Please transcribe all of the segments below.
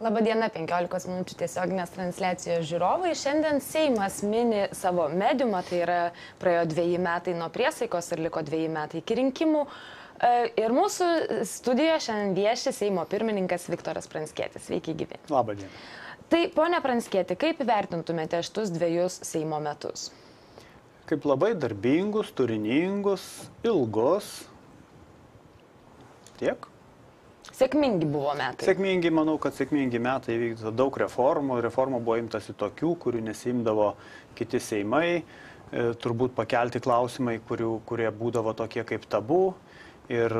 Labadiena, 15 minučių tiesioginės transliacijos žiūrovai. Šiandien Seimas mini savo mediumą, tai yra praėjo 2 metai nuo priesaikos ir liko 2 metai iki rinkimų. Ir mūsų studijoje šiandien vieši Seimo pirmininkas Viktoras Pranckietis. Sveiki, gyvi. Labadiena. Tai, ponia Pranckieti, kaip vertintumėte šitus 2 Seimo metus? Kaip labai darbingus, turiningus, ilgus. Tiek? Sėkmingi buvo metai. Sėkmingi, manau, kad sėkmingi metai vykdo daug reformų. Reformų buvo imtasi tokių, kurių nesiimdavo kiti seimai. Turbūt pakelti klausimai, kurie būdavo tokie kaip tabu. Ir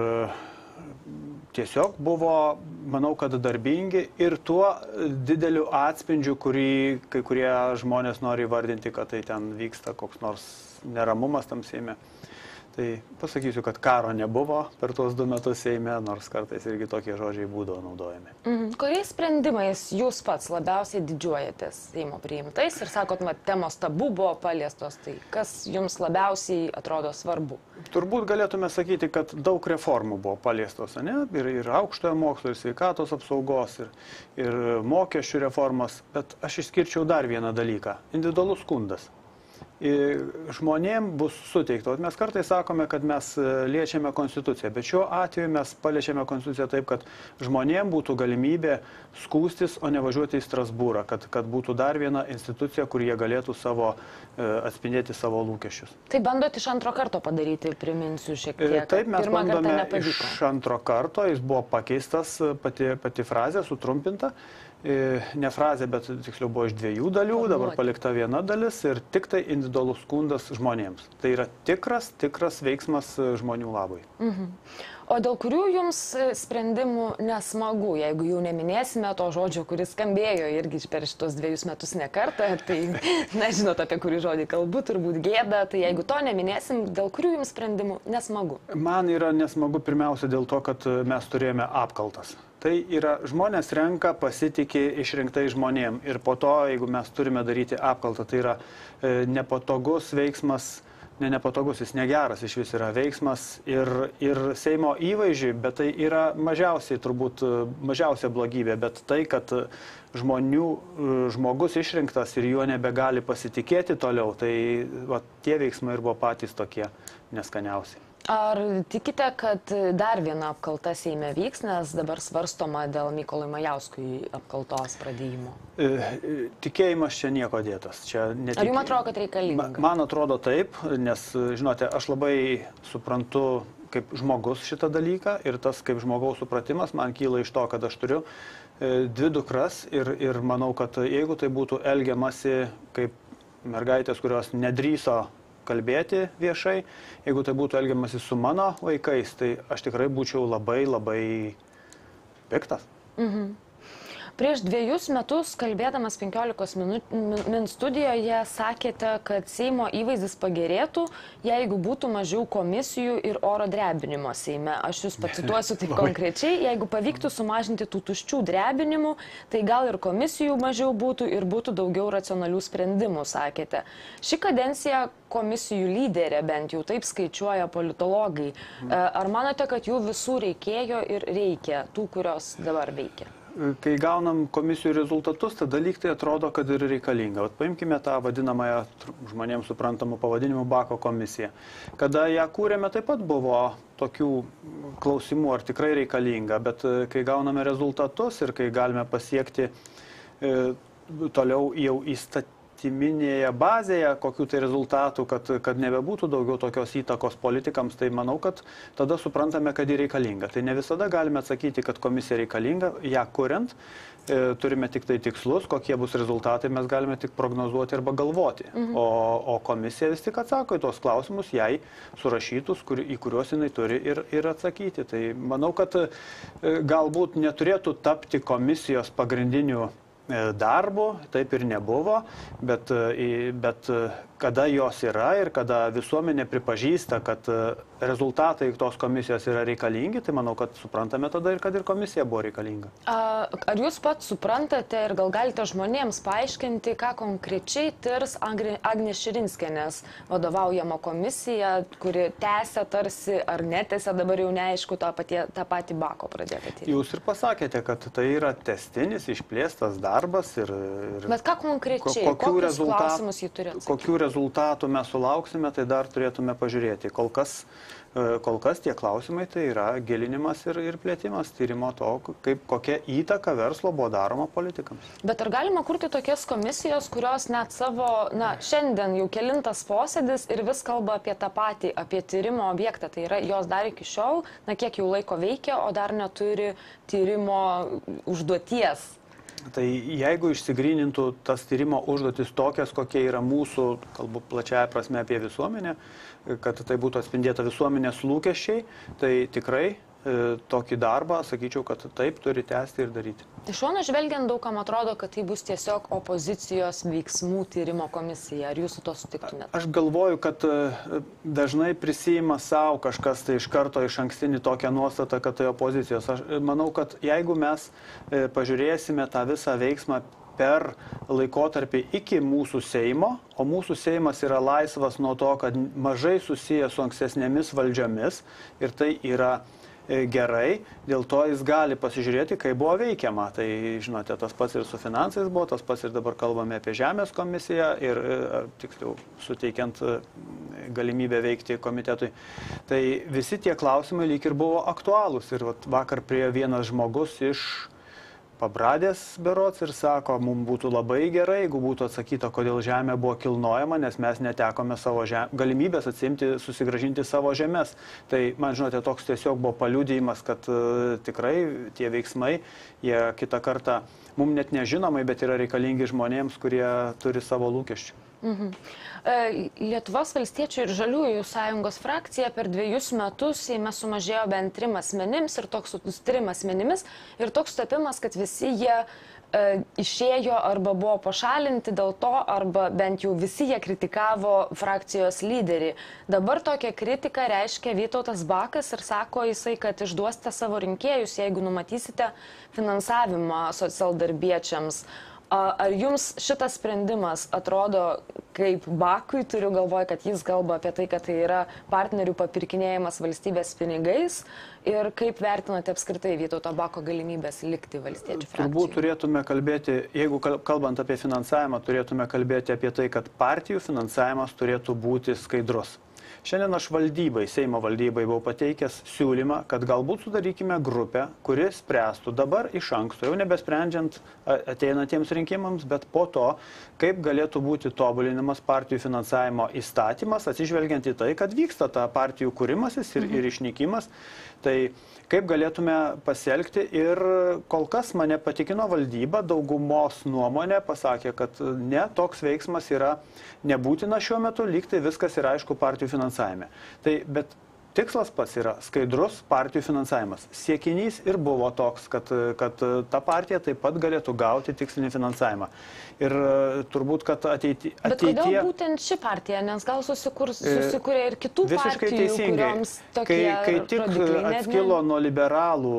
tiesiog buvo, manau, kad darbingi ir tuo dideliu atspindžiu, kurį kai kurie žmonės nori įvardinti, kad tai ten vyksta koks nors neramumas tam Seime. Tai pasakysiu, kad karo nebuvo per tuos 2 metus Seime, nors kartais irgi tokie žodžiai būdavo naudojami. Kuriais sprendimais jūs pats labiausiai didžiuojatės Seimo priimtais ir sakot, temos tabu buvo paliestos, tai kas jums labiausiai atrodo svarbu? Turbūt galėtume sakyti, kad daug reformų buvo paliestos, ne? Ir aukštojo mokslo, ir sveikatos apsaugos, ir mokesčių reformos, bet aš išskirčiau dar vieną dalyką – individualus skundas. Žmonėm bus suteikta. Mes kartais sakome, kad mes liečiame konstituciją, bet šiuo atveju mes paliečiame konstituciją taip, kad žmonėm būtų galimybė skųstis, o ne važiuoti į Strasbūrą, kad būtų dar viena institucija, kur jie galėtų atspindėti savo lūkesčius. Tai bandot iš antro karto padaryti, priminsiu šiek tiek. Taip, mes bandome iš antro karto, jis buvo pakeistas, pati frazė sutrumpinta. Ne frazė, bet tiksliau buvo iš 2 dalių, dabar palikta 1 dalis ir tik tai individualus skundas žmonėms. Tai yra tikras veiksmas žmonių labui. O dėl kurių jums sprendimų nesmagu, jeigu jau neminėsime to žodžio, kuris skambėjo irgi per šitos 2 metus ne kartą, tai nežinot, apie kurį žodį kalbu, turbūt gėda, tai jeigu to neminėsim, dėl kurių jums sprendimų nesmagu? Man yra nesmagu pirmiausia dėl to, kad mes turėjome apkaltas. Tai yra žmonės renka, pasitikė išrinktai žmonėm ir po to, jeigu mes turime daryti apkaltą, tai yra nepatogus veiksmas, nepatogus, jis negeras, iš vis yra veiksmas ir Seimo įvaizdžiui, bet tai yra mažiausia blogybė, bet tai, kad žmogus išrinktas ir juo nebegali pasitikėti toliau, tai tie veiksmai ir buvo patys tokie neskaniausi. Ar tikite, kad dar viena apkalta Seime vyks, nes dabar svarstoma dėl Mykolui Majauskui apkaltos pradėjimo? Tikėjimas čia nieko dėtas. Ar jums atrodo, kad reikalinga? Man atrodo taip, nes, žinote, aš labai suprantu kaip žmogus šitą dalyką ir tas kaip žmogaus supratimas man kyla iš to, kad aš turiu 2 dukras ir manau, kad jeigu tai būtų elgiamasi kaip mergaitės, kurios nedrįso kalbėti viešai, jeigu tai būtų elgiamasi su mano vaikais, tai aš tikrai būčiau labai piktas. Prieš 2 metus, kalbėdamas 15 min studijoje, sakėte, kad Seimo įvaizdis pagerėtų, jeigu būtų mažiau komisijų ir oro drebinimo Seime. Aš jūs pacituosiu taip konkrečiai, jeigu pavyktų sumažinti tų tuščių drebinimų, tai gal ir komisijų mažiau būtų ir būtų daugiau racionalių sprendimų, sakėte. Ši kadencija komisijų lyderė, bent jau taip skaičiuoja politologai. Ar manote, kad jų visų reikėjo ir reikia, tų, kurios dabar veikia? Kai gaunam komisijų rezultatus, tada lyg tai atrodo, kad ir reikalinga. Paimkime tą vadinamąją žmonėms suprantamų pavadinimų Bako komisiją. Kada ją kūrėme, taip pat buvo tokių klausimų, ar tikrai reikalinga, bet kai gauname rezultatus ir kai galime pasiekti toliau jau įstatyminėje bazėje kokių tai rezultatų, kad nebebūtų daugiau tokios įtakos politikams, tai manau, kad tada suprantame, kad ji reikalinga. Tai ne visada galime atsakyti, kad komisija reikalinga, ją kuriant, turime tik tai tikslus, kokie bus rezultatai, mes galime tik prognozuoti arba galvoti. O komisija vis tik atsako į tos klausimus, jai surašytus, į kuriuos jinai turi ir atsakyti. Tai manau, kad galbūt neturėtų tapti komisijos pagrindiniu darbu, taip ir nebuvo, bet kada jos yra ir kada visuomenė pripažįsta, kad rezultatai tos komisijos yra reikalingi, tai manau, kad suprantame tada ir kad ir komisija buvo reikalinga. Ar jūs pats suprantate ir gal galite žmonėms paaiškinti, ką konkrečiai tirs Agnės Širinskienės vadovaujama komisija, kuri tęsia tarsi ar netęsia, dabar jau neaišku, tą patį Bako pradėtą tyrimą? Jūs ir pasakėte, kad tai yra tęstinis, išplėstas darbas ir bet ką konkrečiai, kokius klausimus jį turi atsakyti? Kokių rezultatų mes sulauksime, tai dar turėtume pažiūrėti. Kol kas tie klausimai tai yra gilinimas ir plėtimas tyrimo to, kokia įtaka verslo buvo daroma politikams. Bet ar galima kurti tokias komisijas, kurios net savo, šiandien jau kelintas posėdis ir vis kalba apie tą patį, apie tyrimo objektą, tai yra jos dar iki šiol, kiek jau laiko veikia, o dar neturi tyrimo užduoties? Tai jeigu išsigrynintų tas tyrimo užduotis tokias, kokie yra mūsų, kalbu plačiaja prasme apie visuomenę, kad tai būtų atspindėta visuomenės lūkesčiai, tai tikrai tokį darbą, sakyčiau, kad taip turi tęsti ir daryti. Iš šono žvelgiant, daugam atrodo, kad tai bus tiesiog opozicijos veiksmų tyrimo komisija. Ar jūs su to sutiktumėte? Aš galvoju, kad dažnai prisijima savo kažkas tai iš karto iš ankstinį tokią nuostatą, kad tai opozicijos. Aš manau, kad jeigu mes pažiūrėsime tą visą veiksmą per laikotarpį iki mūsų Seimo, o mūsų Seimas yra laisvas nuo to, kad mažai susijęs su ankstesnėmis valdžiomis ir tai yra gerai, dėl to jis gali pasižiūrėti, kaip buvo veikiama. Tai, žinote, tas pats ir su finansais buvo, tas pats ir dabar kalbame apie Žemės komisiją ir, tiksliau, suteikiant galimybę veikti komitetui. Tai visi tie klausimai lyg ir buvo aktualūs. Ir vakar priėjo vienas žmogus iš Pabradės berods ir sako, mums būtų labai gerai, jeigu būtų atsakyta, kodėl žemė buvo kilnojama, nes mes netekome savo galimybės atsimti, susigražinti savo žemės. Tai, man žinote, toks tiesiog buvo paliudijimas, kad tikrai tie veiksmai, jie kitą kartą mums net nežinomai, bet yra reikalingi žmonėms, kurie turi savo lūkesčių. Lietuvos valstiečių ir žaliųjų sąjungos frakcija per 2 metus Seime sumažėjo bent 3 asmenims ir toks sutapimas, kad visi jie išėjo arba buvo pašalinti dėl to, arba bent jau visi jie kritikavo frakcijos lyderį. Dabar tokią kritiką reiškia Vytautas Bakas ir sako jisai, kad išduosite savo rinkėjus, jeigu numatysite finansavimą socialdarbiečiams. Ar jums šitas sprendimas atrodo kaip Bakui, turiu galvoje, kad jis kalba apie tai, kad tai yra partnerių papirkinėjimas valstybės pinigais ir kaip vertinate apskritai Vytauto Bako galimybės likti valstiečių frakcijoje? Turbūt turėtume kalbėti, jeigu kalbant apie finansavimą, turėtume kalbėti apie tai, kad partijų finansavimas turėtų būti skaidrus. Šiandien aš Seimo valdybai buvau pateikęs siūlymą, kad galbūt sudarykime grupę, kuri spręstų dabar iš anksto, jau nebesprendžiant ateinantiems rinkimams, bet po to, kaip galėtų būti tobulinamas partijų finansavimo įstatymas, atsižvelgiant į tai, kad vyksta ta partijų kūrimasis ir išnykimas. Tai kaip galėtume pasielgti ir kol kas mane patikino valdyba, daugumos nuomonė pasakė, kad ne, toks veiksmas yra nebūtina šiuo metu, lyg tai viskas yra aišku partijų finansavime. Tai, bet tikslas pats yra skaidrus partijų finansavimas. Siekinys ir buvo toks, kad ta partija taip pat galėtų gauti tikslinį finansavimą. Ir turbūt, kad ateityje... Bet kodėl būtent ši partija, nes gal susikūrė ir kitų partijų, kurioms tokie rodikliai? Kai tik atskilo nuo liberalų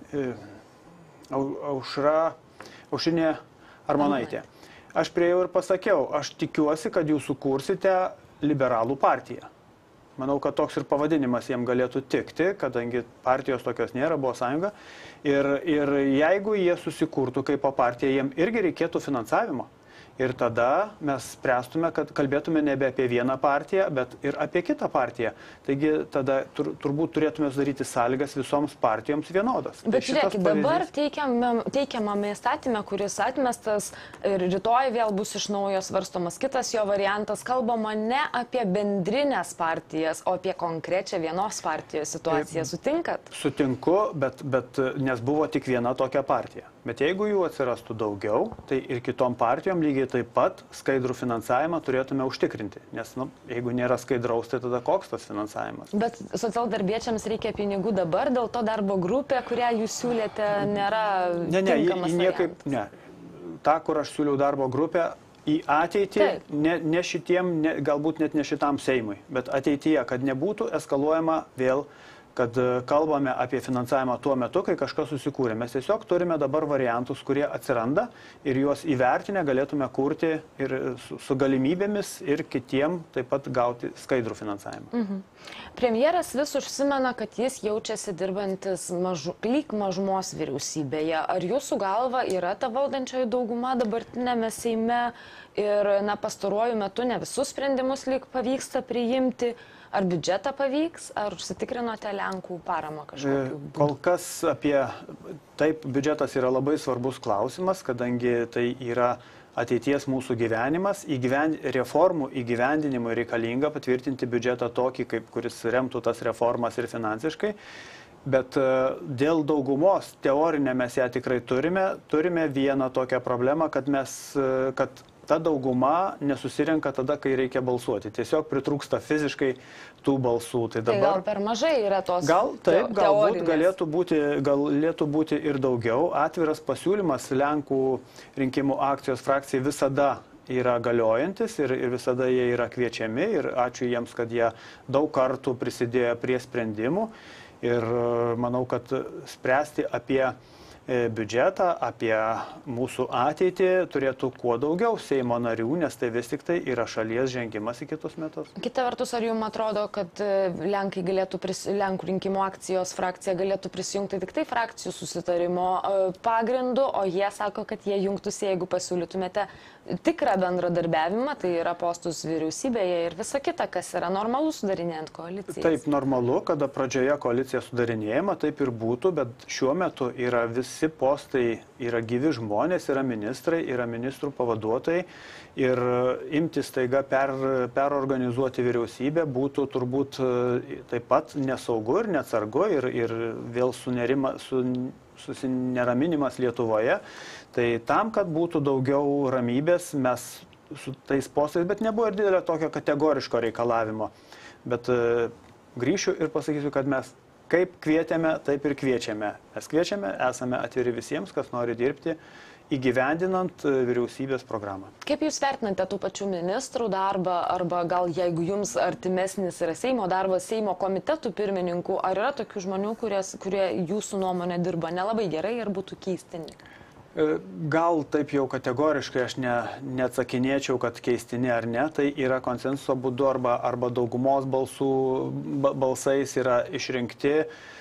Aušrinė Armonaitė, aš priėjau ir pasakiau, aš tikiuosi, kad jūs sukursite liberalų partiją. Manau, kad toks ir pavadinimas jiem galėtų tikti, kadangi partijos tokios nėra, buvo sąjunga. Ir jeigu jie susikurtų kaip partija, jiem irgi reikėtų finansavimo. Ir tada mes spręstume, kad kalbėtume nebe apie vieną partiją, bet ir apie kitą partiją. Taigi tada turbūt turėtume sudaryti sąlygas visoms partijoms vienodas. Bet žiūrėkit, dabar teikiamame įstatyme, kuris atmestas ir rytoj vėl bus iš naujo svarstomas kitas jo variantas, kalbama ne apie bendrinės partijas, o apie konkrečią vienos partijos situaciją. Sutinkat? Sutinku, bet nes buvo tik viena tokia partija. Bet jeigu jų atsirastų daugiau, tai ir kitom partijom lygiai taip pat skaidrų finansavimą turėtume užtikrinti. Nes jeigu nėra skaidraus, tai tada koks tas finansavimas? Bet socialdarbiečiams reikia pinigų dabar, dėl to darbo grupė, kurią jūs siūlėte, nėra tinkamas variantas. Ne. Ta, kur aš siūliau darbo grupę, į ateitį, ne šitiem, galbūt net ne šitam Seimui, bet ateityje, kad nebūtų eskaluojama vėl, kad kalbame apie finansavimą tuo metu, kai kažkas susikūrė. Mes tiesiog turime dabar variantus, kurie atsiranda ir juos įvertinę galėtume kurti ir su galimybėmis ir kitiem taip pat gauti skaidrų finansavimą. Premjeras vis užsimena, kad jis jaučiasi dirbantis lyg mažumos vyriausybėje. Ar jūsų galva yra ta valdančioji dauguma dabartinėme Seime ir pastaruoju metu ne visus sprendimus lyg pavyksta priimti? Ar biudžetą pavyks, ar užsitikrinote Lenkų paramą kažkokiu būdu? Kol kas taip, biudžetas yra labai svarbus klausimas, kadangi tai yra ateities mūsų gyvenimas. Reformų įgyvendinimui reikalinga patvirtinti biudžetą tokį, kuris remtų tas reformas ir finansiškai. Bet dėl daugumos, teorinę mes ją tikrai turime vieną tokią problemą, kad ta dauguma nesusirenka tada, kai reikia balsuoti. Tiesiog pritrūksta fiziškai tų balsų. Tai gal per mažai yra tos teorinės? Galbūt galėtų būti ir daugiau. Atviras pasiūlymas Lenkų rinkimų akcijos frakcijai visada yra galiojantis ir visada jie yra kviečiami. Ir ačiū jiems, kad jie daug kartų prisidėjo prie sprendimų. Ir manau, kad spręsti apie biudžetą, apie mūsų ateitį turėtų kuo daugiau Seimo narių, nes tai vis tik tai yra šalies žengimas į kitus metus. Kita vertus, ar jums atrodo, kad Lenkų rinkimų akcijos frakcija galėtų prisijungti tik tai frakcijų susitarimo pagrindu, o jie sako, kad jie jungtųsi, jeigu pasiūlytumėte tikrą bendradarbiavimą, tai yra postus vyriausybėje ir visa kita, kas yra normalu sudarinėjant koalicijas? Taip, normalu, kada pradžioje koalicija sudarinėjama, taip ir būtų, bet šiuo metu yra visi postai, yra gyvi žmonės, yra ministrai, yra ministrų pavaduotojai ir imtis taiga perorganizuoti vyriausybę būtų turbūt taip pat nesaugu ir neatsargu ir vėl susineraminimas Lietuvoje. Tai tam, kad būtų daugiau ramybės, mes su tais postais, bet nebuvo ir didelio tokio kategoriško reikalavimo. Bet grįšiu ir pasakysiu, kad mes kaip kvietėme, taip ir kviečiame. Mes kviečiame, esame atviri visiems, kas nori dirbti, įgyvendinant vyriausybės programą. Kaip Jūs vertinate tų pačių ministrų darbą, arba gal jeigu Jums artimesnis yra Seimo darbas, Seimo komitetų pirmininkų, ar yra tokių žmonių, kurie Jūsų nuomonė dirba nelabai gerai ir būtų keistini? Gal taip jau kategoriškai aš neatsakinėčiau, kad keistini ar ne, tai yra konsensuso būdu arba daugumos balsais yra išrinkti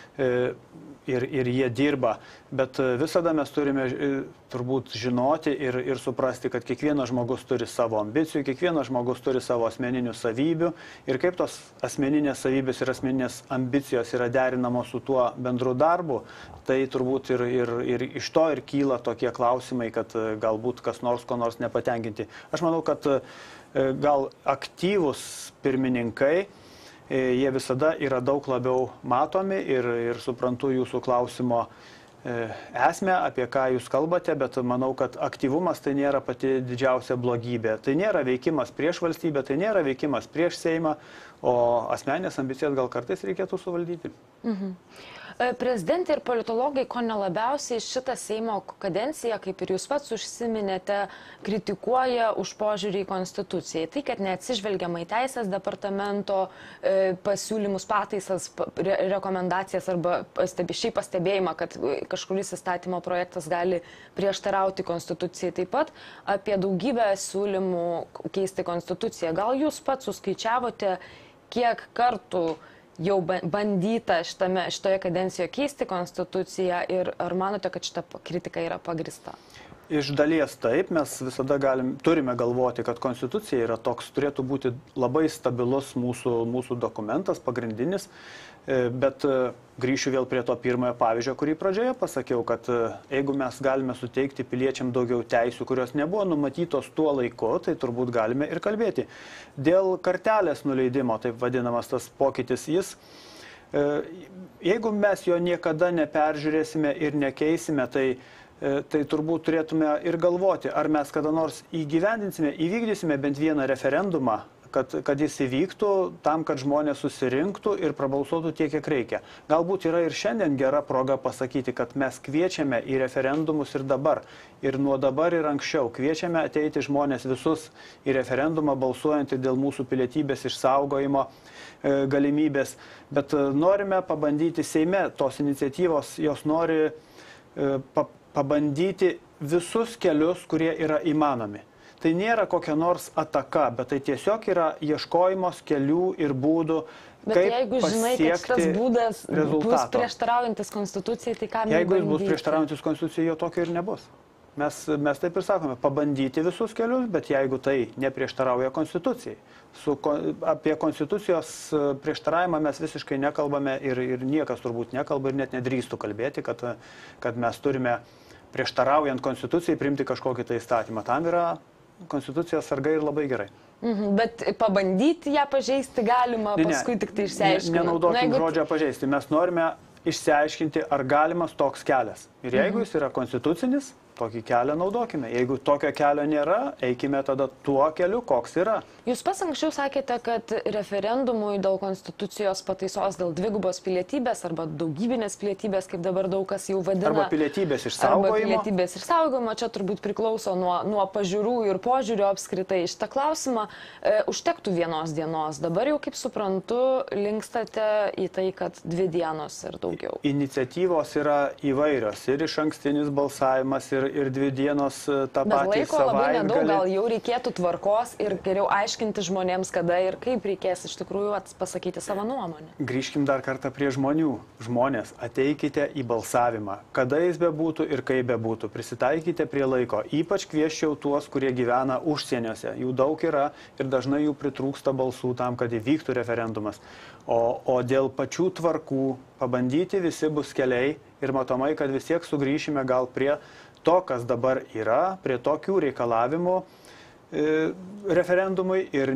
ir jie dirba. Bet visada mes turime turbūt žinoti ir suprasti, kad kiekvienas žmogus turi savo ambicijų, kiekvienas žmogus turi savo asmeninių savybių ir kaip tos asmeninės savybės ir asmeninės ambicijos yra derinamos su tuo bendru darbu, tai turbūt ir iš to ir kyla tokie klausimai, kad galbūt kas nors ko nors nepatenkinti. Aš manau, kad gal aktyvūs pirmininkai, jie visada yra daug labiau matomi ir suprantu jūsų klausimo esmę, apie ką jūs kalbate, bet manau, kad aktyvumas tai nėra pati didžiausia blogybė. Tai nėra veikimas prieš valstybę, tai nėra veikimas prieš Seimą, o asmeninės ambicijas gal kartais reikėtų suvaldyti. Prezidentė ir politologai, ko nelabiausiai šitą Seimo kadenciją, kaip ir jūs pats užsiminėte, kritikuoja už požiūrį į Konstituciją. Tai, kad neatsižvelgiama į Teisės departamento pasiūlymus, pataisas, rekomendacijas arba šiaip pastebėjimą, kad kažkuris įstatymo projektas gali prieštarauti Konstitucijai. Taip pat apie daugybę siūlymų keisti Konstituciją. Gal jūs pats suskaičiavote, kiek kartų jau bandyta šitoje kadencijoje keisti Konstituciją ir ar manote, kad šita kritika yra pagrįsta? Iš dalies taip, mes visada turime galvoti, kad Konstitucija yra toks, turėtų būti labai stabilus mūsų dokumentas, pagrindinis, bet grįšiu vėl prie to pirmojo pavyzdžio, kurį pradžioje pasakiau, kad jeigu mes galime suteikti piliečiam daugiau teisių, kurios nebuvo numatytos tuo laiku, tai turbūt galime ir kalbėti. Dėl kartelės nuleidimo, taip vadinamas tas pokytis, jeigu mes jo niekada neperžiūrėsime ir nekeisime, tai turbūt turėtume ir galvoti, ar mes kada nors įgyvendinsime, įvykdysime bent vieną referendumą kad jis įvyktų tam, kad žmonės susirinktų ir prabalsuotų tiek, kiek reikia. Galbūt yra ir šiandien gera proga pasakyti, kad mes kviečiame į referendumus ir dabar. Ir nuo dabar ir anksčiau kviečiame ateiti žmonės visus į referendumą balsuojantį dėl mūsų pilietybės išsaugojimo galimybės. Bet norime pabandyti Seime tos iniciatyvos, jos nori pabandyti visus kelius, kurie yra įmanomi. Tai nėra kokia nors ataka, bet tai tiesiog yra ieškojimos kelių ir būdų, kaip jeigu žinai, kad tas būdas bus prieštaraujantis konstitucijai, tai ką mes bandyti? Jeigu jis bus prieštaraujantis konstitucijai, jo tokio ir nebus. Mes taip ir sakome, pabandyti visus kelius, bet jeigu tai neprieštarauja konstitucijai. Apie konstitucijos prieštaravimą mes visiškai nekalbame ir niekas turbūt nekalba ir net nedrįstų kalbėti, kad mes turime prieštaraujant konstitucijai priimti kažkokį tai įstatymą. Tam yra konstitucijos sargai ir labai gerai. Bet pabandyti ją pažeisti galima, paskui tik tai išsiaiškinti. Nenaudokim žodžio pažeisti. Mes norime išsiaiškinti, ar galimas toks kelias. Ir jeigu jis yra konstitucinis, tokį kelią naudokime. Jeigu tokio kelio nėra, eikime tada tuo keliu, koks yra. Jūs pas anksčiau sakėte, kad referendumui dėl konstitucijos pataisos dėl dvigubos pilietybės arba daugybinės pilietybės, kaip dabar daug kas jau vadina. Arba pilietybės išsaugojimo. Arba pilietybės išsaugojimo. Čia turbūt priklauso nuo pažiūrų ir požiūrių apskritai. Šitą klausimą užtektų vienos dienos. Dabar jau, kaip suprantu, linkstate į tai, kad 2 dienos ir daugiau. Iniciatyvos yra įvairios. Ir išankstinis balsavimas, ir 2 dienos tą patį savaitgalį. Bet laiko labai nedaug, gal jau reikėtų tvarkos ir geriau aiškinti žmonėms, kada ir kaip reikės iš tikrųjų pasakyti savo nuomonę. Grįžkim dar kartą prie žmonių. Žmonės, ateikite į balsavimą. Kada jis bebūtų ir kaip bebūtų. Prisitaikite prie laiko. Ypač kvieščiau tuos, kurie gyvena užsieniuose. Jų daug yra ir dažnai jų pritrūksta balsų tam, kad įvyktų referendumas. O dėl pačių tvarkų pabandyti visi bus keliai ir matomai, kad vis tiek sugrįšime gal prie to, kas dabar yra, prie tokių reikalavimų referendumui ir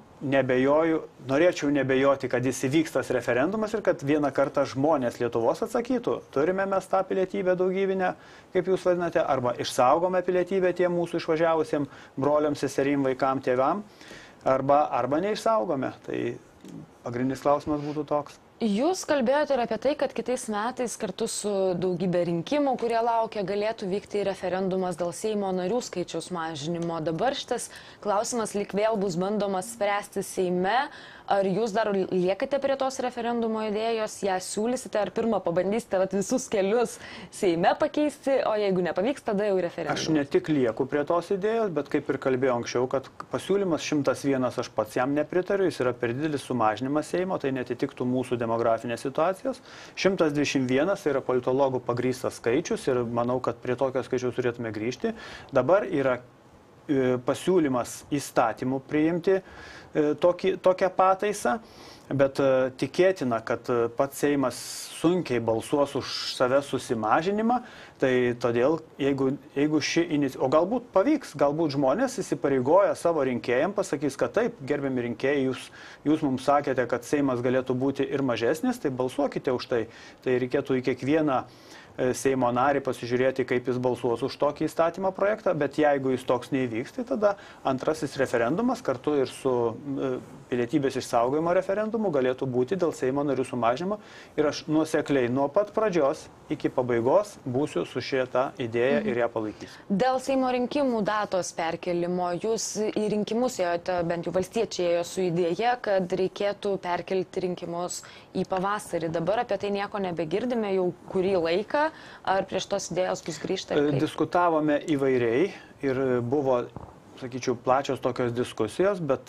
norėčiau nebejoti, kad jis įvyks tas referendumas ir kad vieną kartą žmonės Lietuvos atsakytų, turime mes tą pilietybę daugybinę, kaip jūs vadinate, arba išsaugome pilietybę tiem mūsų išvažiavusiem broliam, seserim, vaikam, tėvam, arba neišsaugome. Tai pagrindinis klausimas būtų toks. Jūs kalbėjote ir apie tai, kad kitais metais kartu su daugybė rinkimų, kurie laukia, galėtų vykti referendumas dėl Seimo narių skaičiaus mažinimo. Dabar šitas klausimas lyg vėl bus bandomas spręsti Seime. Ar jūs dar liekate prie tos referendumo idėjos, ją siūlysite, ar pirmą pabandysite visus kelius Seime pakeisti, o jeigu nepavyks, tada jau referendumas? Aš ne tik lieku prie tos idėjos, bet kaip ir kalbėjau anksčiau, kad pasiūlymas 101, aš pats jam nepritariu, jis yra per didelis sumažinimas Seimo, tai netitiktų mūsų demografinės situacijos. 121 yra politologų pagrįstas skaičius ir manau, kad prie tokio skaičiaus turėtume grįžti. Dabar yra pasiūlymas įstatymų priimti tokią pataisą, bet tikėtina, kad pats Seimas sunkiai balsuos už savęs susimažinimą, tai todėl, jeigu o galbūt pavyks, galbūt žmonės įsipareigoja savo rinkėjams, pasakys, kad taip, gerbiami rinkėjai, jūs mums sakėte, kad Seimas galėtų būti ir mažesnis, tai balsuokite už tai. Tai reikėtų į kiekvieną Seimo narį pasižiūrėti, kaip jis balsuos už tokį įstatymą projektą, bet jeigu jis toks neįvyks, tai tada antrasis referendumas kartu ir su pilietybės išsaugojimo referendumu galėtų būti dėl Seimo narių sumažinimo ir aš nuosekliai nuo pat pradžios iki pabaigos būsiu su šita idėja ir ją palaikysiu. Dėl Seimo rinkimų datos perkelimo jūs į rinkimus ėjote, bent jau valstiečiai ėjo su idėja, kad reikėtų perkelti rinkimus į pavasarį. Dabar apie tai nieko nebegirdime jau kurį laiką. Ar prieš tos idėjos bus grįžta? Diskutavome įvairiai ir buvo, sakyčiau, plačios tokios diskusijos, bet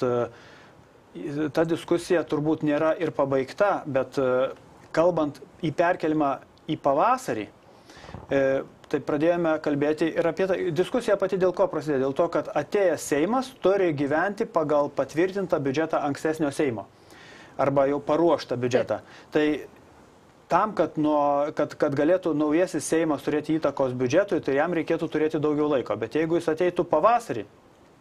ta diskusija turbūt nėra ir pabaigta, bet kalbant į perkelimą į pavasarį, tai pradėjome kalbėti ir apie tai. Diskusija pati dėl ko prasidėjo? Dėl to, kad atėjęs Seimas turi gyventi pagal patvirtintą biudžetą ankstesnio Seimo arba jau paruoštą biudžetą. Tai tam, kad galėtų naujasis Seimas turėti įtakos biudžetui, tai jam reikėtų turėti daugiau laiko. Bet jeigu jis ateitų pavasarį,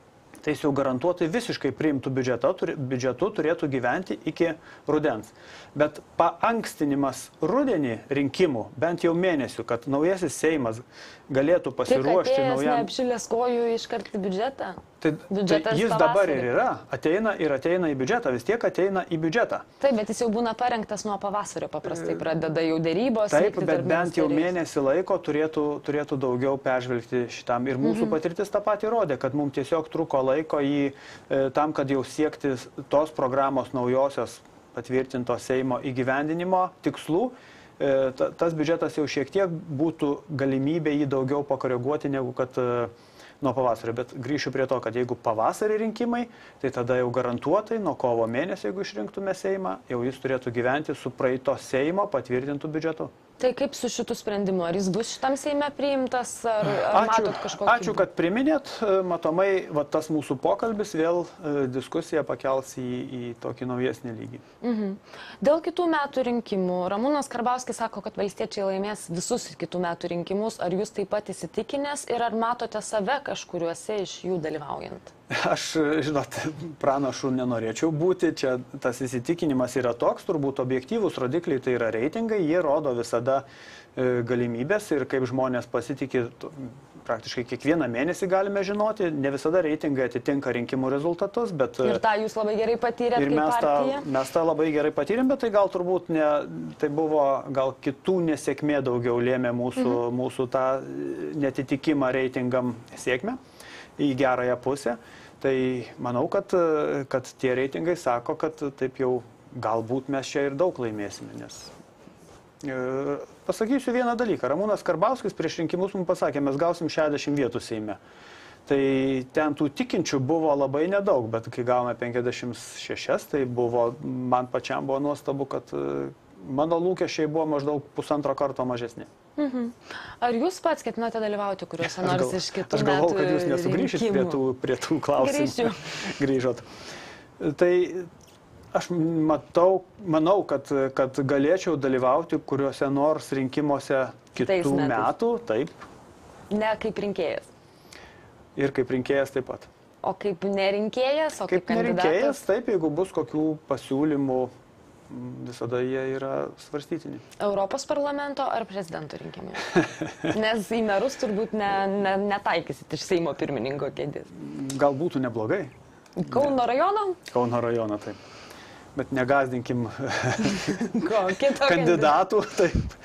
tai jis jau garantuotai visiškai priimtų biudžetu turėtų gyventi iki rudens. Bet paankstinimas rudenį rinkimų, bent jau mėnesių, kad naujasis Seimas galėtų pasiruošti naujam... Tik neapšilės kojų iškart į biudžetą? Tai jis dabar ir yra, ateina į biudžetą, vis tiek ateina į biudžetą. Taip, bet jis jau būna parengtas nuo pavasario, paprastai pradeda jau dėrybos. Taip, bet bent jau mėnesį laiko turėtų daugiau peržvelgti šitam. Ir mūsų patirtis tą patį rodė, kad mums tiesiog truko laiko tam, kad jau siekti tos programos naujosios patvirtinto Seimo įgyvendinimo tikslų. Tas biudžetas jau šiek tiek būtų galimybė jį daugiau pakoreguoti negu kad nuo pavasario. Bet grįšiu prie to, kad jeigu pavasarį rinkimai, tai tada jau garantuotai nuo kovo mėnesio, jeigu išrinktume Seimą, jau jis turėtų gyventi su praeito Seimo patvirtintų biudžetu. Tai kaip su šitų sprendimu? Ar jis bus šitam Seime priimtas, ar matot kažkokį? Ačiū, kad priminėt. Matomai, tas mūsų pokalbis vėl diskusiją pakels į tokį naujesnį lygį. Dėl kitų metų rinkimų. Ramūnas Karbauskis sako, kad valstiečiai laimės visus kitų metų rinkimus. Ar jūs taip pat įsitikinęs ir ar matote save kažkuriuose iš jų dalyvaujant? Aš, žinot, pranašu nenorėčiau būti. Čia tas įsitikinimas yra toks, turbūt objektyvūs rodikliai tai yra reitingai, jie rodo visada galimybės ir kaip žmonės pasitikė, praktiškai kiekvieną mėnesį galime žinoti, ne visada reitingai atitinka rinkimų rezultatus, bet... Ir tą jūs labai gerai patyrėte kaip partija? Mes tą labai gerai patyrėm, bet tai gal turbūt ne, tai buvo gal kitų nesėkmė daugiau lėmė mūsų tą netitikimą reitingam sėkmę į gerąją pusę. Tai manau, kad tie reitingai sako, kad taip jau galbūt mes čia ir daug laimėsime, nes pasakysiu vieną dalyką. Ramūnas Karbauskis prieš rinkimus mums pasakė, mes gausim 60 vietų Seime. Tai ten tų tikinčių buvo labai nedaug, bet kai gavome 56, tai man pačiam buvo nuostabu, kad mano lūkesčiai buvo maždaug 1,5 karto mažesni. Ar jūs pats ketinate dalyvauti kuriuose nors iš kitų metų rinkimų? Aš galvoju, kad jūs nesugrįšit prie tų klausimų. Grįžot. Tai aš manau, kad galėčiau dalyvauti kuriuose nors rinkimuose kitų metų. Taip. Ne kaip rinkėjas. Ir kaip rinkėjas taip pat. O kaip nerinkėjas, o kaip kandidatas? Kaip nerinkėjas, taip, jeigu bus kokių pasiūlymų, visada jie yra svarstytini. Europos parlamento ar prezidento rinkimai? Nes į merus turbūt netaikysit iš Seimo pirmininko kėdės. Gal būtų neblogai. Kauno rajono? Kauno rajono, taip. Bet negazdinkim kandidatų. Taip.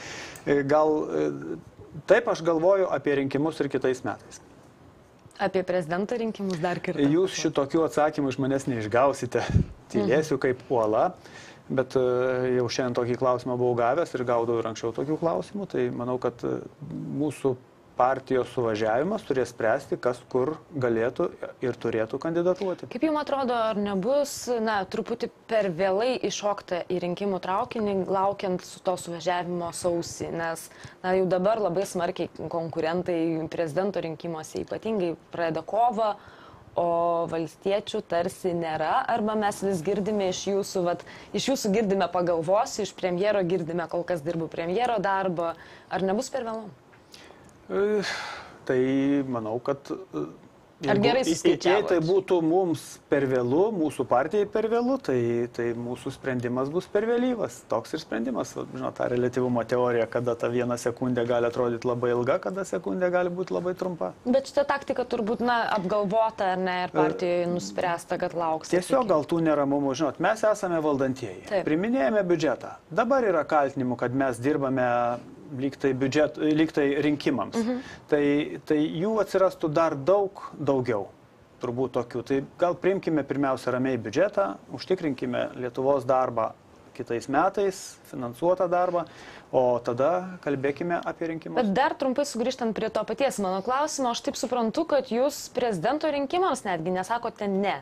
Taip aš galvoju apie rinkimus ir kitais metais. Apie prezidento rinkimus dar kartą. Jūs šitokių atsakymų iš manęs neišgausite. Tylėsiu kaip uola. Bet jau šiandien tokį klausimą buvau gavęs ir gaudau ir anksčiau tokių klausimų. Tai manau, kad mūsų partijos suvažiavimas turės spręsti, kas kur galėtų ir turėtų kandidatuoti. Kaip jums atrodo, ar nebus truputį per vėlai iššokta į rinkimų traukinį, laukiant su to suvažiavimo sausį? Nes jau dabar labai smarkiai konkurentai prezidento rinkimuose ypatingai pradeda kovą, o valstiečių tarsi nėra, arba mes vis girdime iš jūsų girdime pagalvosiu, iš premjero girdime, kol kas dirbu premjero darbą. Ar nebus per vėlu? Tai manau, kad Ar gerai suskaičiavote? Jei tai būtų mums per vėlu, mūsų partijai per vėlu, tai mūsų sprendimas bus per vėlyvas. Toks ir sprendimas. Žinot, ta reliatyvumo teorija, kada ta viena sekundė gali atrodyti labai ilga, kada sekundė gali būti labai trumpa. Bet šitą taktiką turbūt apgalvota, ar ne, ir partijoje nuspręsta, kad lauks. Tiesiog gal tų neramumų. Žinot, mes esame valdantieji. Taip. Priminėjame biudžetą. Dabar yra kaltinimų, kad mes dirbame lyg tai rinkimams. Tai jų atsirastų dar daugiau, turbūt tokių. Tai gal priimkime pirmiausia ramiai biudžetą, užtikrinkime Lietuvos darbą kitais metais, finansuotą darbą, o tada kalbėkime apie rinkimus. Bet dar trumpai sugrįžtant prie to paties mano klausimo, aš taip suprantu, kad jūs prezidento rinkimams netgi nesakote ne.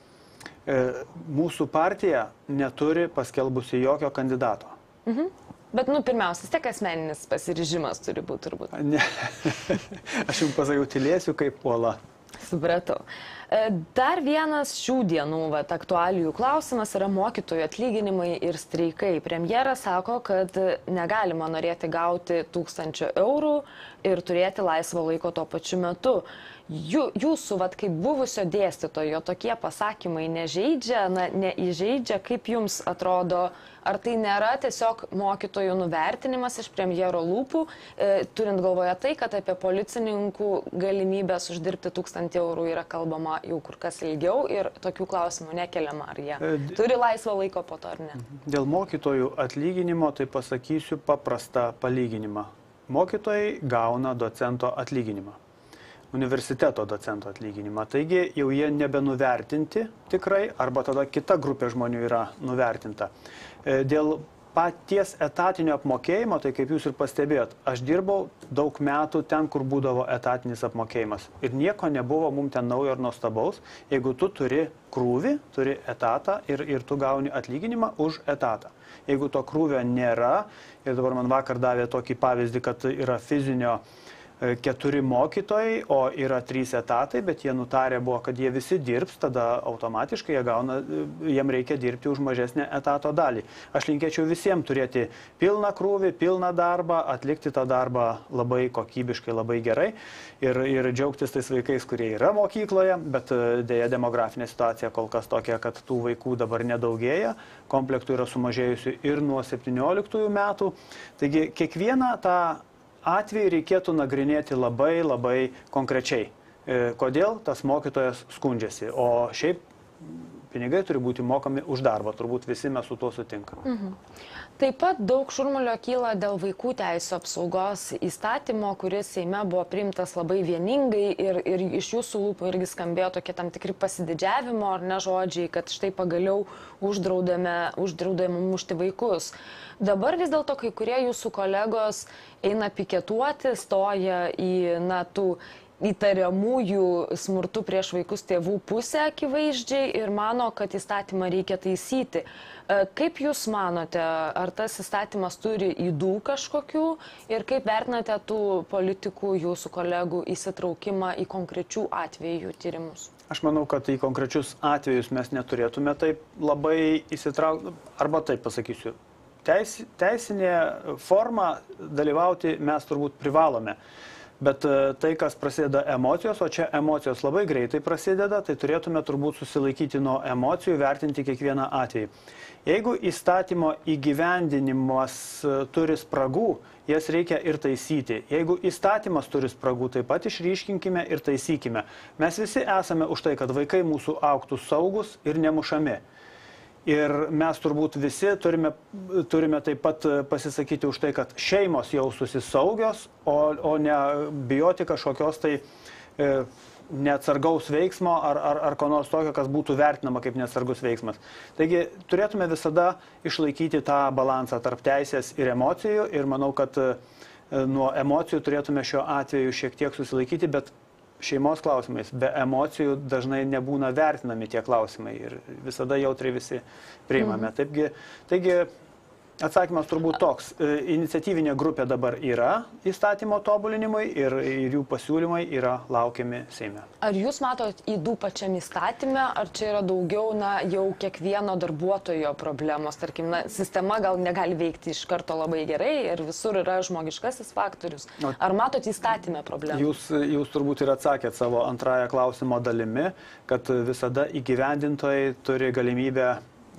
Mūsų partija neturi paskelbusi jokio kandidato. Bet, pirmiausia, tiek asmeninis pasiryžimas turi būti turbūt. Ne, aš jums pasakiau, tylėsiu kaip uola. Supratau. Dar vienas šių dienų aktualijų klausimas yra mokytojų atlyginimai ir streikai. Premjeras sako, kad negalima norėti gauti 1000 eurų ir turėti laisvo laiko tuo pačiu metu. Jūsų, kaip buvusio dėstytojo, tokie pasakymai nežeidžia, neįžeidžia, kaip jums atrodo, ar tai nėra tiesiog mokytojų nuvertinimas iš premjero lūpų, turint galvoje tai, kad apie policininkų galimybės uždirbti 1000 eurų yra kalbama jau kur kas ilgiau ir tokių klausimų nekeliama, ar jie turi laisvą laiko po to ar ne? Dėl mokytojų atlyginimo tai pasakysiu paprastą palyginimą. Mokytojai gauna docento atlyginimą. Universiteto docento atlyginimą. Taigi jau jie nebenuvertinti tikrai, arba tada kita grupė žmonių yra nuvertinta. Dėl paties etatinio apmokėjimo, tai kaip jūs ir pastebėjot, aš dirbau daug metų ten, kur būdavo etatinis apmokėjimas. Ir nieko nebuvo mums ten naujo ir nuostabaus, jeigu tu turi krūvį, turi etatą ir tu gauni atlyginimą už etatą. Jeigu to krūvio nėra, ir dabar man vakar davė tokį pavyzdį, kad yra fizinio 4 mokytojai, o yra 3 etatai, bet jie nutarė buvo, kad jie visi dirbs, tada automatiškai jiem reikia dirbti už mažesnę etato dalį. Aš linkėčiau visiems turėti pilną krūvį, pilną darbą, atlikti tą darbą labai kokybiškai, labai gerai ir džiaugtis tais vaikais, kurie yra mokykloje, bet dėja demografinė situacija kol kas tokia, kad tų vaikų dabar nedaugėja, komplektų yra sumažėjusių ir nuo 17 metų. Taigi kiekvieną tą atvejį reikėtų nagrinėti labai, labai konkrečiai. Kodėl tas mokytojas skundžiasi, o šiaip pinigai turi būti mokami už darbą, turbūt visi mes su tuo sutinkame. Taip pat daug šurmulio kyla dėl vaikų teisų apsaugos įstatymo, kuris Seime buvo priimtas labai vieningai ir iš jūsų lūpų irgi skambėjo tokie tam tikri pasididžiavimo ar ne žodžiai, kad štai pagaliau uždraudėme mušti vaikus. Dabar vis dėlto kai kurie jūsų kolegos eina piketuoti, stoja į tų įtariamųjų smurtų prieš vaikus tėvų pusę akivaizdžiai ir mano, kad įstatymą reikia taisyti. Kaip Jūs manote, ar tas įstatymas turi ydų kažkokių ir kaip vertinate tų politikų, jūsų kolegų įsitraukimą į konkrečių atvejų tyrimus? Aš manau, kad į konkrečius atvejus mes neturėtume taip labai įsitraukti, arba taip pasakysiu. Teisinė forma dalyvauti mes turbūt privalome. Bet tai, kas prasideda emocijos, o čia emocijos labai greitai prasideda, tai turėtume turbūt susilaikyti nuo emocijų, vertinti kiekvieną atvejį. Jeigu įstatymo įgyvendinimas turi spragų, jas reikia ir taisyti. Jeigu įstatymas turi spragų, taip pat išryškinkime ir taisykime. Mes visi esame už tai, kad vaikai mūsų augtų saugus ir nemušami. Ir mes turbūt visi turime taip pat pasisakyti už tai, kad šeimos jaustųsi saugios, o ne bijoti kažkokios tai neatsargaus veiksmo ar ko nors tokio, kas būtų vertinama kaip neatsargus veiksmas. Taigi turėtume visada išlaikyti tą balansą tarp teisės ir emocijų ir manau, kad nuo emocijų turėtume šiuo atveju šiek tiek susilaikyti, bet šeimos klausimais be emocijų dažnai nebūna vertinami tie klausimai ir visada jautriai visi priimame. Taigi atsakymas turbūt toks. Iniciatyvinė grupė dabar yra įstatymo tobulinimui ir jų pasiūlymai yra laukiami Seime. Ar Jūs matot ydų pačiam įstatyme, ar čia yra daugiau jau kiekvieno darbuotojo problemos? Tarkim, sistema gal negali veikti iš karto labai gerai ir visur yra žmogiškasis faktorius. Ar matot įstatyme problemą? Jūs turbūt ir atsakėt savo antrąją klausimo dalimi, kad visada įgyvendintojai turi galimybę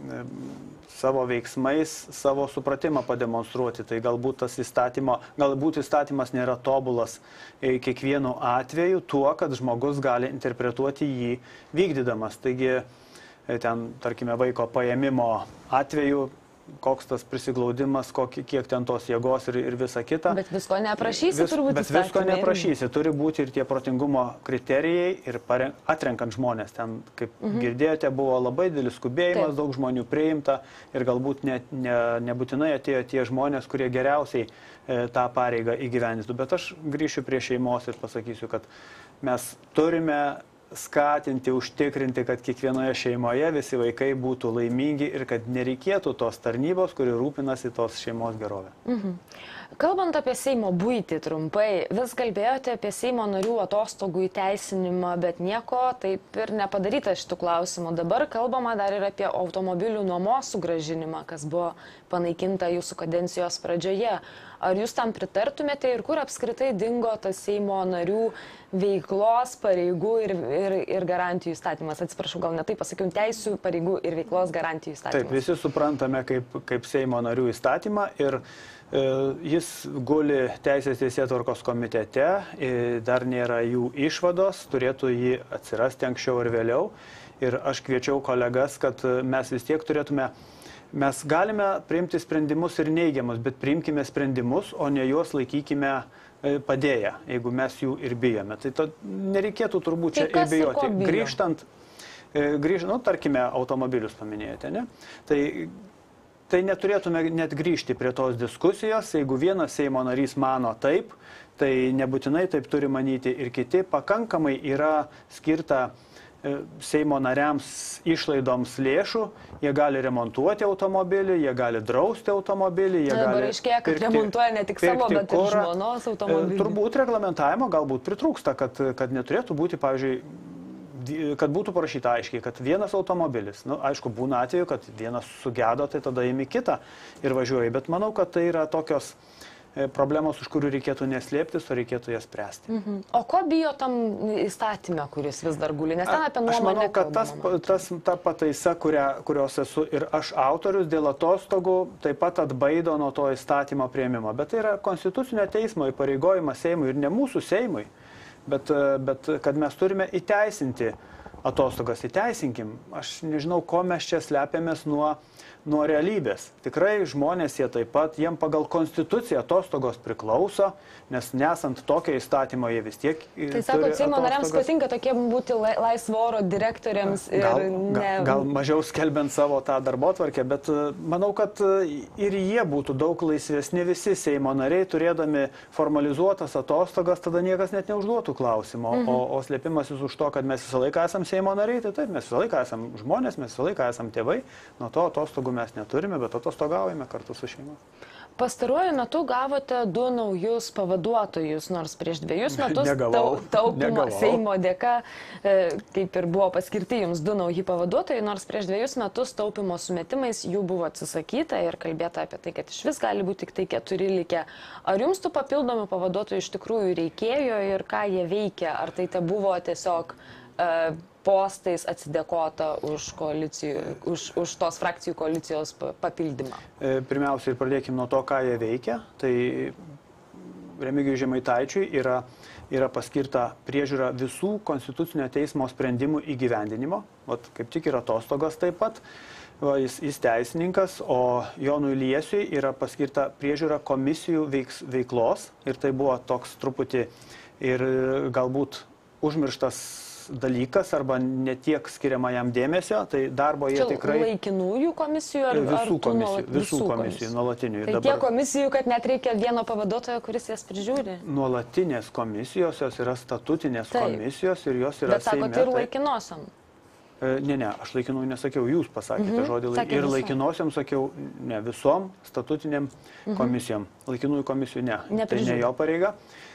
savo veiksmais, savo supratimą pademonstruoti. Tai galbūt įstatymas nėra tobulas kiekvienu atveju tuo, kad žmogus gali interpretuoti jį vykdydamas. Taigi ten, tarkime, vaiko paėmimo atveju, koks tas prisiglaudimas, kiek ten tos jėgos ir visa kita. Bet visko neaprašysi turbūt įstatymai. Bet visko neaprašysi. Turi būti ir tie protingumo kriterijai ir atrenkant žmonės. Ten, kaip girdėjote, buvo labai didelis skubėjimas, daug žmonių priimta ir galbūt nebūtinai atėjo tie žmonės, kurie geriausiai tą pareigą įgyvendintų. Bet aš grįšiu prie šeimos ir pasakysiu, kad mes turime skatinti, užtikrinti, kad kiekvienoje šeimoje visi vaikai būtų laimingi ir kad nereikėtų tos tarnybos, kuri rūpinasi tos šeimos gerovę. Kalbant apie Seimo buitį trumpai, vis kalbėjote apie Seimo narių atostogų įteisinimą, bet nieko taip ir nepadaryta šitų klausimų. Dabar kalbama dar ir apie automobilių nuomos sugrąžinimą, kas buvo panaikinta jūsų kadencijos pradžioje. Ar jūs tam pritartumėte ir kur apskritai dingo tas Seimo narių veiklos, pareigų ir garantijų įstatymas? Atsiprašau, gal ne taip pasakiau, teisių, pareigų ir veiklos garantijų įstatymas. Taip, visi suprantame kaip Seimo narių įstatymą ir jis guli Teisės teisėtvarkos komitete, dar nėra jų išvados, turėtų jį atsirasti anksčiau ir vėliau. Ir aš kviečiau kolegas, kad mes vis tiek turėtume, mes galime priimti sprendimus ir neigiamus, bet priimkime sprendimus, o ne juos laikykime padėję, jeigu mes jų ir bijome. Tai nereikėtų turbūt čia ir bijoti. Grįžtant, tarkime, automobilius paminėjote, ne? Tai neturėtume net grįžti prie tos diskusijos. Jeigu vienas Seimo narys mano taip, tai nebūtinai taip turi manyti ir kiti. Pakankamai yra skirta Seimo nariams išlaidoms lėšų. Jie gali remontuoti automobilį, jie gali drausti automobilį. Dabar aiškėja, kad remontuoja ne tik savo, bet ir žmonos automobilį. Turbūt reglamentavimo galbūt pritrūksta, kad neturėtų būti, pavyzdžiui, kad būtų parašyta aiškiai, kad vienas automobilis, aišku, būna atveju, kad vienas sugedo, tai tada imi kitą ir važiuoji, bet manau, kad tai yra tokios problemos, už kurių reikėtų neslėptis, o reikėtų jas spręsti. O ko bijo tam įstatyme, kuris vis dar guli? Nes ten apie nuomonę kalbama. Aš manau, kad ta pataisa, kurios esu ir aš autorius dėl atostogų, taip pat atbaido nuo to įstatymo priėmimo. Bet tai yra Konstitucinio teismo įpareigojimas Seimui ir ne mūsų Seimui. Bet kad mes turime įteisinti atostogas, įteisinkim. Aš nežinau, ko mes čia slepiamės nuo realybės. Tikrai žmonės jie taip pat, jiem pagal Konstituciją atostogos priklauso, nes nesant tokio įstatymo jie vis tiek Tai sako, Seimo nariams patinka tokie būti laisvo oro direktoriams gal mažiau skelbiant savo tą darbotvarkę, bet manau, kad ir jie būtų daug laisvesni visi Seimo nariai, turėdami formalizuotas atostogas, tada niekas net neužduotų klausimo. O slėpimasis už to, kad mes visą laiką esam Seimo nariai, tai taip, mes visą laiką esam žmonės, mes visą laiką esam tėvai, nuo to atostogų mes neturime, bet atostogaujame kartu su šeima. Pastaruoju metu gavote 2 naujus pavaduotojus, nors prieš 2 metus taupimo Seimo dėka, kaip ir buvo paskirti jums 2 nauji pavaduotojai, nors prieš 2 metus taupimo sumetimais jų buvo atsisakyta ir kalbėta apie tai, kad iš vis gali būti tik tai 4 likę. Ar jums tų papildomų pavaduotojų iš tikrųjų reikėjo ir ką jie veikia? Ar tai buvo tiesiog postais atsidėkota už tos frakcijų koalicijos papildymą? Pirmiausia, ir pradėkime nuo to, ką jie veikia. Tai Remigijui Žemaitaičiui yra paskirta priežiūra visų Konstitucinio teismo sprendimų įgyvendinimo. Kaip tik yra atostogos taip pat. Jis teisininkas, o Jonui Liesiui yra paskirta priežiūra komisijų veiklos. Ir tai buvo toks truputį ir galbūt užmirštas dalykas arba netiek skiriama jam dėmesio, tai darbo jie tikrai... Laikinųjų komisijų ar visų komisijų, nuolatinių. Tai tiek komisijų, kad net reikia vieno pavaduotojo, kuris jas prižiūri? Nuolatinės komisijos, jos yra statutinės komisijos ir jos yra Bet Seime. Bet sakot ir laikinosiam? Ne, aš laikinųjų nesakiau, jūs pasakėte žodį. Ir laikinosiam sakiau, ne, visom statutiniam komisijom. Laikinųjų komisijų ne. Tai ne jo pareiga.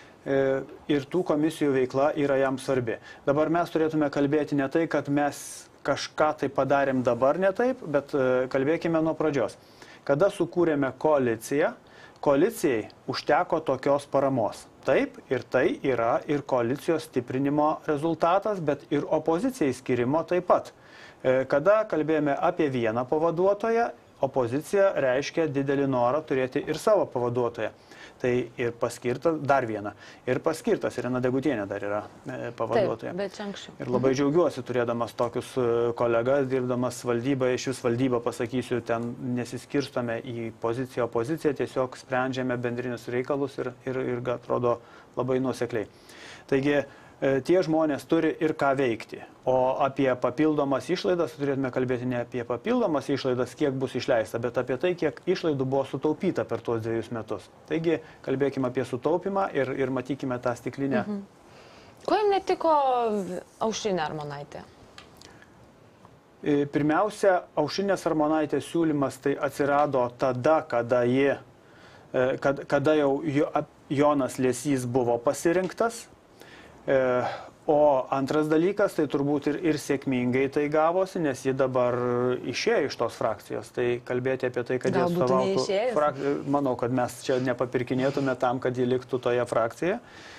Ir tų komisijų veikla yra jam svarbi. Dabar mes turėtume kalbėti ne tai, kad mes kažką tai padarėm dabar ne taip, bet kalbėkime nuo pradžios. Kada sukūrėme koaliciją, koalicijai užteko tokios paramos. Taip, ir tai yra ir koalicijos stiprinimo rezultatas, bet ir opozicijai skirimo taip pat. Kada kalbėjome apie vieną pavaduotoją, opozicija reiškia didelį norą turėti ir savo pavaduotoją. Tai ir paskirtas dar vieną. Ir paskirtas Irena Degutienė dar yra pavaduotoja. Taip, bet anksčiau. Ir labai džiaugiuosi turėdamas tokius kolegas, dirbdamas valdybą, iš vis valdybą pasakysiu, ten nesiskirstome į poziciją, opoziciją, tiesiog sprendžiame bendrinius reikalus ir atrodo labai nuosekliai. Taigi, tie žmonės turi ir ką veikti. O apie papildomas išlaidas turėtume kalbėti ne apie papildomas išlaidas, kiek bus išleista, bet apie tai, kiek išlaidų buvo sutaupyta per tuos 2 metus. Taigi, kalbėkime apie sutaupimą ir matykime tą stiklinę. Ko jums netiko Aušrinė Armonaitė? Pirmiausia, Aušrinės Armonaitės siūlymas tai atsirado tada, kada jau Jonas Liesys buvo pasirinktas. O antras dalykas, tai turbūt ir sėkmingai tai gavosi, nes ji dabar išėjo iš tos frakcijos. Tai kalbėti apie tai, kad jie atstovautų, manau, kad mes čia nepapirkinėtume tam, kad ji liktų toje frakcijoje.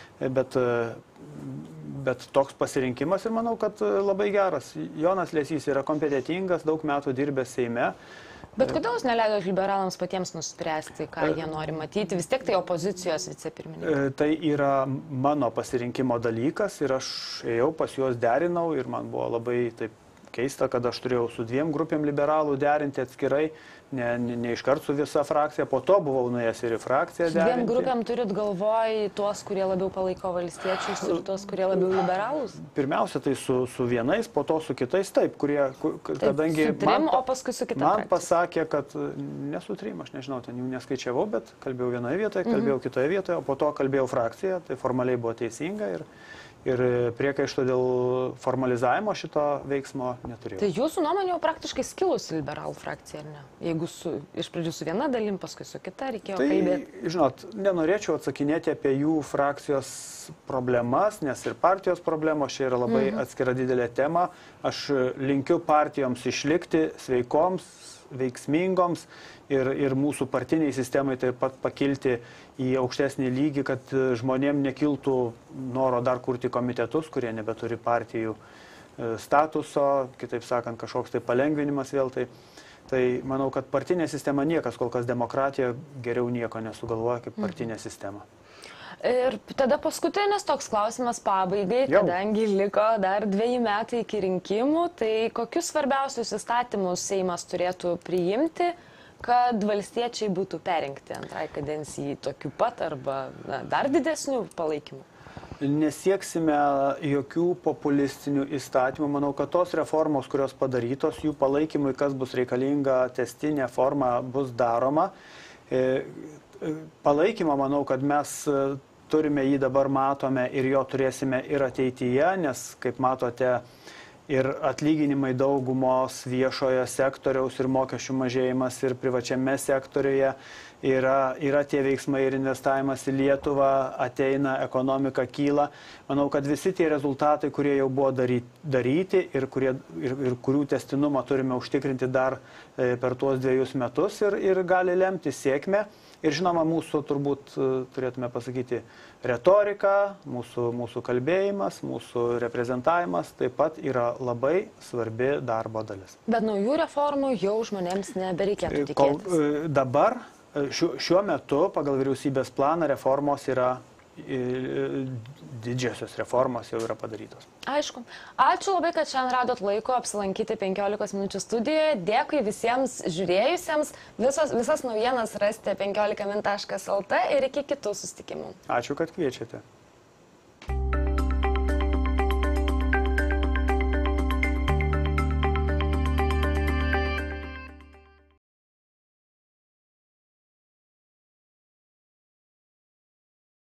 Bet toks pasirinkimas ir manau, kad labai geras. Jonas Liesys yra kompetentingas, daug metų dirbęs Seime. Bet kodėl jūs neleidot liberalams patiems nuspręsti, ką jie nori matyti? Vis tiek tai opozicijos vicepirmininkai. Tai yra mano pasirinkimo dalykas ir aš ėjau pas juos derinau ir man buvo labai taip keista, kad aš turėjau su 2 grupėm liberalų derinti atskirai, ne iškart su visa frakcija, po to buvau nuėjęs ir į frakciją derinti. 2 grupėm turit galvoj tuos, kurie labiau palaiko valstiečius ir tuos, kurie labiau liberalus? Pirmiausia, tai su vienais, po to su kitais, taip, kurie, kadangi su 3, o paskui su kita man pasakė, kad ne su 3, aš nežinau, ten jų neskaičiavau, bet kalbėjau vienoje vietoje, kalbėjau kitoje vietoje, o po to kalbėjau frakciją, tai formaliai buvo teisinga ir priekaišto dėl formalizavimo šito veiksmo neturėjau. Tai jūsų nuomonė jau praktiškai skilusi liberalų frakcija, ar ne? Jeigu iš pradžių su viena dalim, paskui su kita reikėjo kalbėti. Tai, žinot, nenorėčiau atsakinėti apie jų frakcijos problemas, nes ir partijos problemos čia yra labai atskira didelė tema. Aš linkiu partijoms išlikti sveikoms, veiksmingoms ir mūsų partiniai sistemai taip pat pakilti į aukštesnį lygį, kad žmonėm nekiltų noro dar kurti komitetus, kurie nebeturi partijų statuso, kitaip sakant, kažkoks tai palengvinimas vėl. Tai manau, kad partinė sistema niekas, kol kas demokratija geriau nieko nesugalvoja kaip partinė sistema. Ir tada paskutinis toks klausimas pabaigai, kadangi liko dar 2 metai iki rinkimų, tai kokius svarbiausius įstatymus Seimas turėtų priimti, kad valstiečiai būtų perrinkti antrai kadencijai tokiu pat arba dar didesnių palaikymų? Nesieksime jokių populistinių įstatymų. Manau, kad tos reformos, kurios padarytos, jų palaikymui, kas bus reikalinga, testinė forma bus daroma. Palaikymą, manau, kad mes turime jį dabar matome ir jo turėsime ir ateityje, nes, kaip matote, ir atlyginimai daugumos viešojo sektoriaus ir mokesčių mažėjimas ir privačiame sektoriuje yra tie veiksmai ir investavimas į Lietuvą, ateina, ekonomika kyla. Manau, kad visi tie rezultatai, kurie jau buvo daryti ir kurių testinumą turime užtikrinti dar per tuos 2 metus ir gali lemti sėkmę. Ir žinoma, mūsų turbūt turėtume pasakyti retorika, mūsų kalbėjimas, mūsų reprezentavimas taip pat yra labai svarbi darbo dalis. Bet naujų reformų jau žmonėms nebereikėtų tikėtis. Dabar, šiuo metu, pagal vyriausybės planą, reformos yra, didžiosios reformos jau yra padarytos. Aišku. Ačiū labai, kad šiandien radot laiko apsilankyti 15 minučių studijoje. Dėkui visiems žiūrėjusiems. Visas naujienas rasite 15min.lt ir iki kitų susitikimų. Ačiū, kad kviečiate.